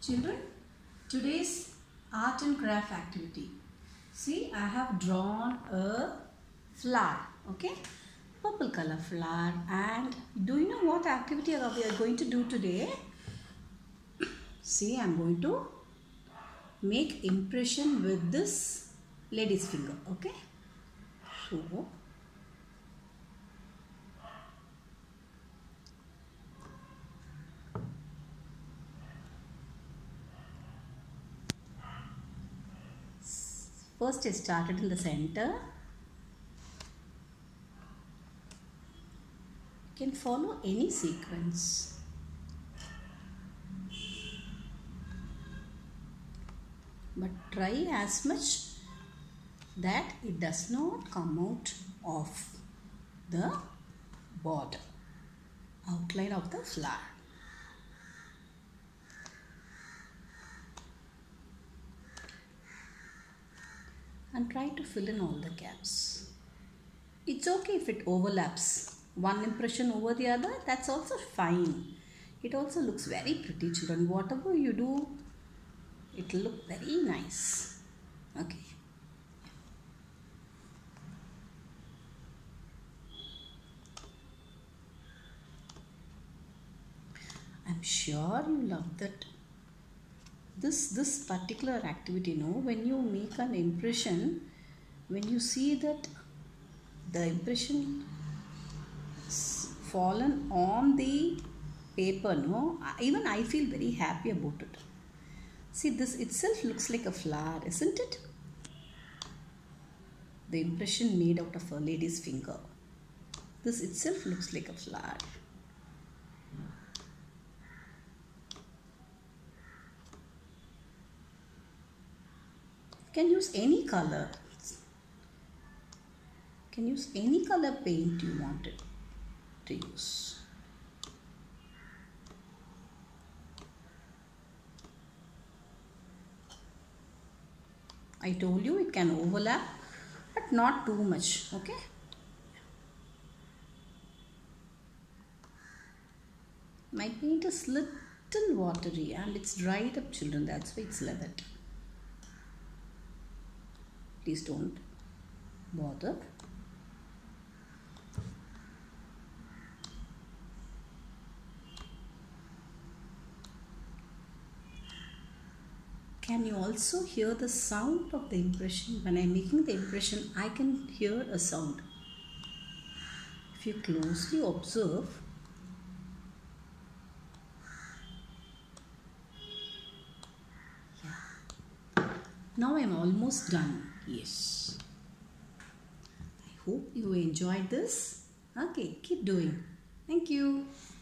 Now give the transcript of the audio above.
Children, today's art and craft activity. See, I have drawn a flower, okay? Purple color flower. And do you know what activity we are going to do today? See, I'm going to make impression with this lady's finger, okay? So, first I started in the center. You can follow any sequence. But try as much that it does not come out of the border, outline of the flower. And try to fill in all the gaps. It's okay if it overlaps one impression over the other, that's also fine. It also looks very pretty, children. Whatever you do, it will look very nice. Okay. I'm sure you love that. This particular activity, when you make an impression, when you see that the impression fallen on the paper, even I feel very happy about it. See, this itself looks like a flower, isn't it? The impression made out of a lady's finger. This itself looks like a flower. You can use any color. You can use any color paint you wanted to use. I told you it can overlap, but not too much, okay? My paint is little watery and it's dried up, children. That's why it's like that. Please don't bother. Can you also hear the sound of the impression? When I'm making the impression, I can hear a sound. If you closely observe, now I'm almost done. Yes. I hope you enjoyed this. Okay, keep doing. Thank you.